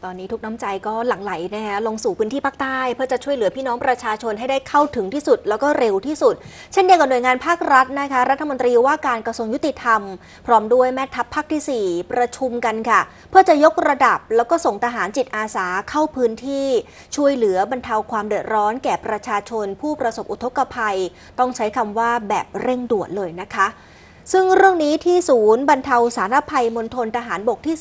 ตอนนี้ทุกน้ำใจก็หลั่งไหลนะคะลงสู่พื้นที่ภาคใต้เพื่อจะช่วยเหลือพี่น้องประชาชนให้ได้เข้าถึงที่สุดแล้วก็เร็วที่สุดเช่นเดียวกับหน่วยงานภาครัฐนะคะรัฐมนตรีว่าการกระทรวงยุติธรรมพร้อมด้วยแม่ทัพภาคที่ 4ประชุมกันค่ะเพื่อจะยกระดับแล้วก็ส่งทหารจิตอาสาเข้าพื้นที่ช่วยเหลือบรรเทาความเดือดร้อนแก่ประชาชนผู้ประสบอุทกภัยต้องใช้คำว่าแบบเร่งด่วนเลยนะคะซึ่งเรื่องนี้ที่ศูนย์บรรเทาสาธารณภัยมณฑลทหารบกที่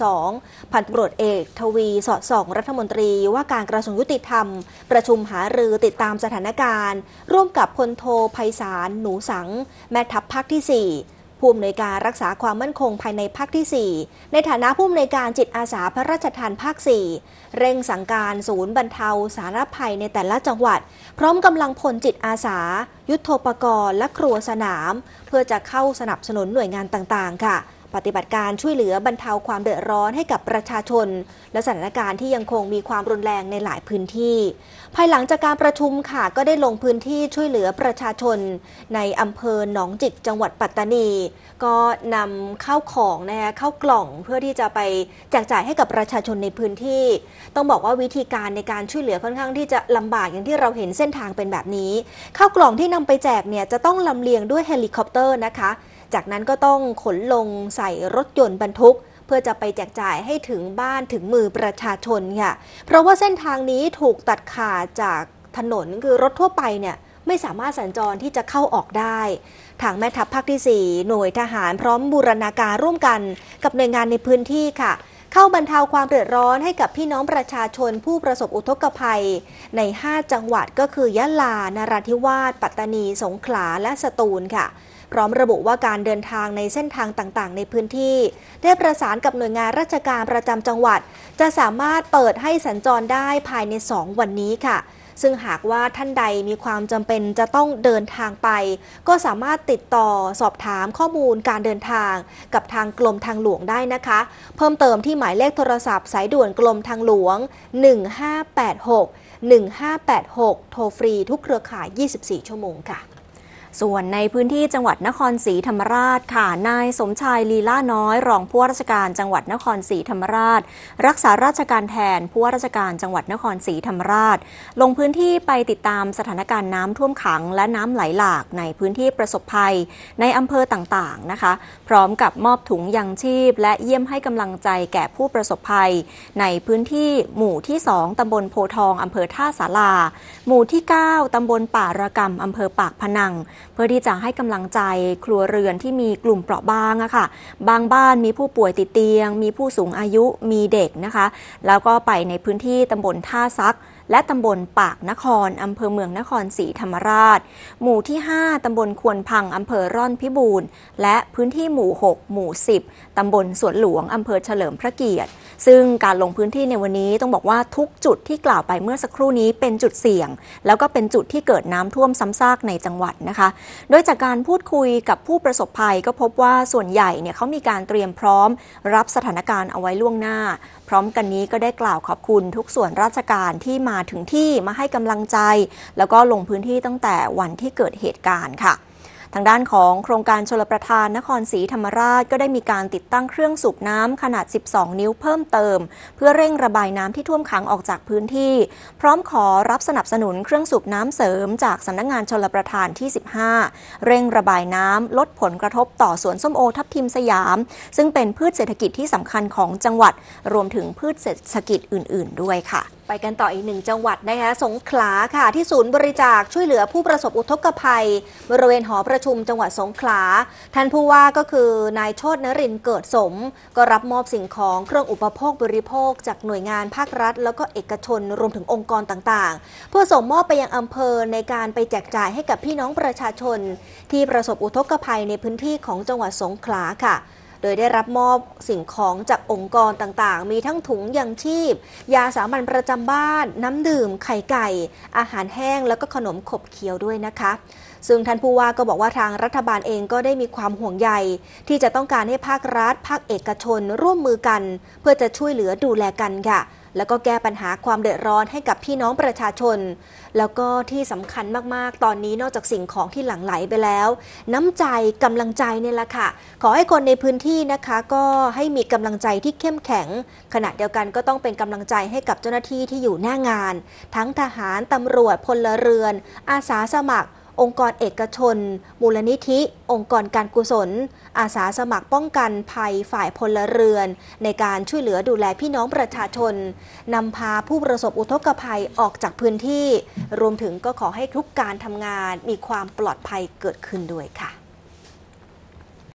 42 พันตำรวจเอกทวีสอดส่องรัฐมนตรีว่าการกระทรวงยุติธรรมประชุมหารือติดตามสถานการณ์ร่วมกับพลโทไพศาลหนูสังแม่ทัพภาคที่ 4ผู้อำนวยการรักษาความมั่นคงภายในภาคที่ 4ในฐานะผู้อำนวยการจิตอาสาพระราชทานภาค 4เร่งสั่งการศูนย์บรรเทาสาธารณภัยในแต่ละจังหวัดพร้อมกำลังพลจิตอาสายุทโธปกรณ์และครัวสนามเพื่อจะเข้าสนับสนุนหน่วยงานต่างๆค่ะปฏิบัติการช่วยเหลือบรรเทาความเดือดร้อนให้กับประชาชนและสถานการณ์ที่ยังคงมีความรุนแรงในหลายพื้นที่ภายหลังจากการประชุมค่ะก็ได้ลงพื้นที่ช่วยเหลือประชาชนในอำเภอหนองจิกจังหวัดปัตตานีก็นำข้าวของนะคะเข้ากล่องเพื่อที่จะไปแจกจ่ายให้กับประชาชนในพื้นที่ต้องบอกว่าวิธีการในการช่วยเหลือค่อนข้างที่จะลำบากอย่างที่เราเห็นเส้นทางเป็นแบบนี้ข้าวกล่องที่นำไปแจกเนี่ยจะต้องลำเลียงด้วยเฮลิคอปเตอร์นะคะจากนั้นก็ต้องขนลงใส่รถยนต์บรรทุกเพื่อจะไปแจกจ่ายให้ถึงบ้านถึงมือประชาชนค่ะเพราะว่าเส้นทางนี้ถูกตัดขาดจากถนนคือรถทั่วไปเนี่ยไม่สามารถสัญจรที่จะเข้าออกได้ทางแม่ทัพภาคที่ 4หน่วยทหารพร้อมบูรณาการร่วมกันกับหน่วยงานในพื้นที่ค่ะเข้าบรรเทาความเดือดร้อนให้กับพี่น้องประชาชนผู้ประสบอุทกภัยใน5จังหวัดก็คือยะลานราธิวาสปัตตานีสงขลาและสตูลค่ะพร้อมระบุว่าการเดินทางในเส้นทางต่างๆในพื้นที่ได้ประสานกับหน่วยงานราชการประจำจังหวัดจะสามารถเปิดให้สัญจรได้ภายใน2วันนี้ค่ะซึ่งหากว่าท่านใดมีความจำเป็นจะต้องเดินทางไปก็สามารถติดต่อสอบถามข้อมูลการเดินทางกับทางกรมทางหลวงได้นะคะเพิ่มเติมที่หมายเลขโทรศัพท์สายด่วนกรมทางหลวง1586 โทรฟรีทุกเครือข่าย24ชั่วโมงค่ะส่วนในพื้นที่จังหวัดนครศรีธรรมราชค่ะนายสมชายลีล่าน้อยรองผู้ว่าราชการจังหวัดนครศรีธรรมราชรักษาราชการแทนผู้ว่าราชการจังหวัดนครศรีธรรมราชลงพื้นที่ไปติดตามสถานการณ์น้ำท่วมขังและน้ำไหลหลากในพื้นที่ประสบภัยในอำเภอต่างๆนะคะพร้อมกับมอบถุงยังชีพและเยี่ยมให้กำลังใจแก่ผู้ประสบภัยในพื้นที่หมู่ที่2ตำบลโพทองอำเภอท่าสาราหมู่ที่9ตำบลป่าระกำอำเภอปากพนังเพื่อที่จะให้กำลังใจครัวเรือนที่มีกลุ่มเปราะบางอะค่ะบางบ้านมีผู้ป่วยติดเตียงมีผู้สูงอายุมีเด็กนะคะแล้วก็ไปในพื้นที่ตำบลท่าซักและตำบลปากนครอำเภอเมืองนครศรีธรรมราชหมู่ที่5ตำบลควนพังอำเภอร่อนพิบูรณ์และพื้นที่หมู่6หมู่10ตำบลสวนหลวงอำเภอเฉลิมพระเกียรติซึ่งการลงพื้นที่ในวันนี้ต้องบอกว่าทุกจุดที่กล่าวไปเมื่อสักครู่นี้เป็นจุดเสี่ยงแล้วก็เป็นจุดที่เกิดน้ำท่วมซ้ำซากในจังหวัดนะคะโดยจากการพูดคุยกับผู้ประสบภัยก็พบว่าส่วนใหญ่เนี่ยเขามีการเตรียมพร้อมรับสถานการณ์เอาไว้ล่วงหน้าพร้อมกันนี้ก็ได้กล่าวขอบคุณทุกส่วนราชการที่มาถึงที่มาให้กำลังใจแล้วก็ลงพื้นที่ตั้งแต่วันที่เกิดเหตุการณ์ค่ะทางด้านของโครงการชลประทานนครศรีธรรมราชก็ได้มีการติดตั้งเครื่องสูบน้ำขนาด12นิ้วเพิ่มเติมเพื่อเร่งระบายน้ำที่ท่วมขังออกจากพื้นที่พร้อมขอรับสนับสนุนเครื่องสูบน้ำเสริมจากสำนักงานชลประทานที่15เร่งระบายน้ำลดผลกระทบต่อสวนส้มโอทับทิมสยามซึ่งเป็นพืชเศรษฐกิจที่สำคัญของจังหวัดรวมถึงพืชเศรษฐกิจอื่นๆด้วยค่ะไปกันต่ออีก1จังหวัดนะคะสงขลาค่ะที่ศูนย์บริจาคช่วยเหลือผู้ประสบอุทกภัยบริเวณหอประชุมจังหวัดสงขลาท่านผู้ว่าก็คือนายโชตินรินทร์เกิดสมก็รับมอบสิ่งของเครื่องอุปโภคบริโภคจากหน่วยงานภาครัฐแล้วก็เอกชนรวมถึงองค์กรต่างๆเพื่อส่งมอบไปยังอำเภอในการไปแจกจ่ายให้กับพี่น้องประชาชนที่ประสบอุทกภัยในพื้นที่ของจังหวัดสงขลาค่ะโดยได้รับมอบสิ่งของจากองค์กรต่างๆมีทั้งถุงยังชีพยาสามัญประจำบ้านน้ำดื่มไข่ไก่อาหารแห้งแล้วก็ขนมขบเคี้ยวด้วยนะคะซึ่งท่านผู้ว่าก็บอกว่าทางรัฐบาลเองก็ได้มีความห่วงใยที่จะต้องการให้ภาครัฐภาคเอกชนร่วมมือกันเพื่อจะช่วยเหลือดูแลกันค่ะแล้วก็แก้ปัญหาความเดือดร้อนให้กับพี่น้องประชาชนแล้วก็ที่สำคัญมากๆตอนนี้นอกจากสิ่งของที่หลั่งไหลไปแล้วน้ำใจกำลังใจเนี่ยแหละค่ะขอให้คนในพื้นที่นะคะก็ให้มีกำลังใจที่เข้มแข็งขณะเดียวกันก็ต้องเป็นกำลังใจให้กับเจ้าหน้าที่ที่อยู่หน้างานทั้งทหารตำรวจพลเรือนอาสาสมัครองค์กรเอกชนมูลนิธิ องค์กรการกุศลอาสาสมัครป้องกันภัยฝ่ายพลเรือนในการช่วยเหลือดูแลพี่น้องประชาชนนำพาผู้ประสบอุทกภัยออกจากพื้นที่รวมถึงก็ขอให้ทุกการทำงานมีความปลอดภัยเกิดขึ้นด้วยค่ะ